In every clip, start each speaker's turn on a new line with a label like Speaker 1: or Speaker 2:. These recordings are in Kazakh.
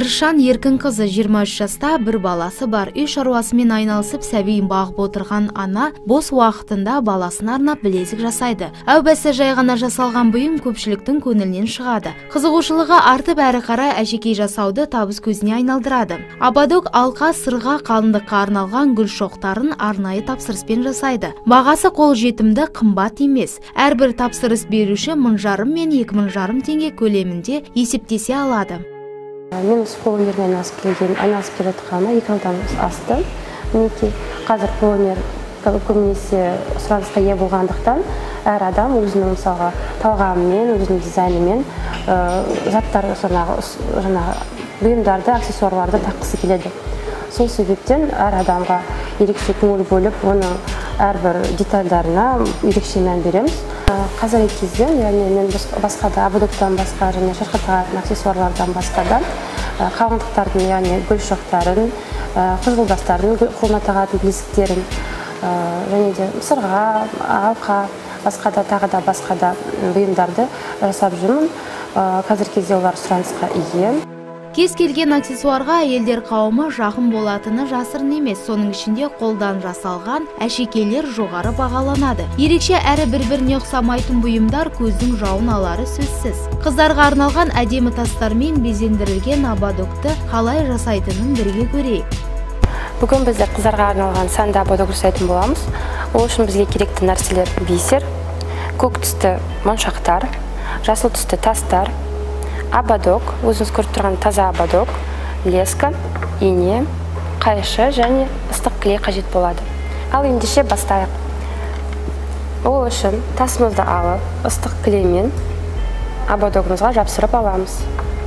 Speaker 1: Арышан Еркін қызы 23 жаста, бір баласы бар. Үй шаруасымен айналысып, сәбиін бағып отырған ана бос уақытында баласын арнап білезік жасайды. Әу баста жай ғана жасалған бұйым көпшіліктің көңілінен шығады. Қызығушылығы артып, әрі қарай әшекей жасауды табыс көзіне айналдырады. Ободок алқа, сырға, қалыңдыққа арналған гүл шоқтарын арнайы тапсырыспен жасайды. Бағасы қол жетімді, қымбат емес. Әрбір тапсырыс беруші 1500 мен 2500 теңге көлемінде есептесе алады.
Speaker 2: Мен қолөнермен айналысып келе жатқаныма 2 жылдан асты. Мінекей қазір қолөнер көбінесе сұранысқа ие болғандықтан, әр адам өзінің мысалға талғамымен, өзінің дизайнымен заттар, бұйымдарды, аксессуарларды таққысы келеді. Сол себептен әр адамға ерекше көңіл бөліп, оның әрбір детальдарына ерекше мән береміз. Қазіргі кезде, мен басқа да ободоктан басқа және шашқа тағатын аксессуарлардан басқа да қалыңдықтардың, яғни гүл шоқтарын, қызғылдастардың қолына тағатын білезіктерін және де сырға, алқа, басқа да басқа да бұйымдарды жасап жүрмін. Қазіргі кезде олар сұранысқа ие.
Speaker 1: Кез келген аксессуарға әйелдер қауымы жақын болатыны жасырын емес. Соның ішінде қолдан жасалған әшекейлер жоғары бағаланады. Ерекше әрі бір-біріне ұқсамайтын бұйымдар көздің жауын алары сөзсіз. Қыздарға арналған әдемі тастармен безендірілген ободокты қалай жасайтынын бірге көрейік.
Speaker 2: Бүгін біздер қыздарға арналған сәнді ободок жасайтын боламыз. Ол үшін бізге керекті нәрселер бисер, көк түсті моншақтар, жасыл түсті тастар, ободок, өзіңіз көріп тұрған таза ободок, леска, ине, қайшы және ыстық клей қажет болады. Ал ендеше бастайық. Ол үшін тасымызды алып, ыстық клеймен ободогымызға жапсырып аламыз.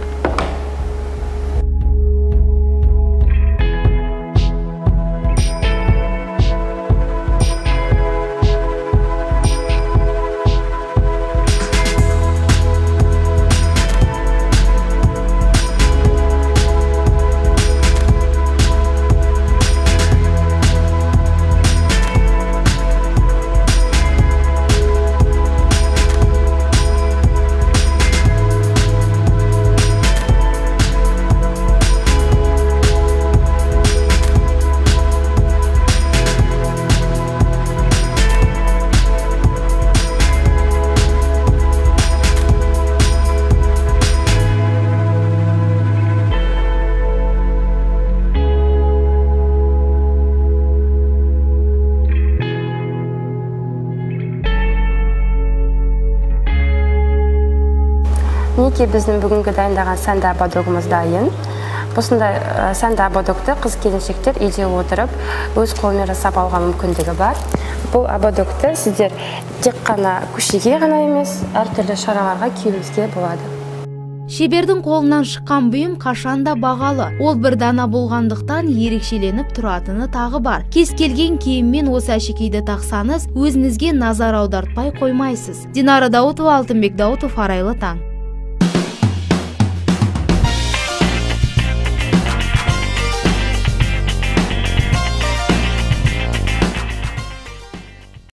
Speaker 2: Мінекей біздің бүгінгі дайындаған сәнді ободогымыз дайын. Осындай сәнді ободокты қыз-келіншектер үйде отырып, өз қолымен жасап алуға мүмкіндігі бар. Бұл ободокты сіздер тек қана көшеге ғана емес, әртүрлі шараларға киюіңізге болады.
Speaker 1: Шебердің қолынан шыққан бұйым қашанда бағалы. Ол бір дана болғандықтан ерекшеленіп тұратыны тағы бар. Кез келген киіммен осы әшекейді тақсаңыз, өзіңізге назар аудартпай қоймайсыз. Динара Даутова, Алтынбек Даутов, Арайлы таң.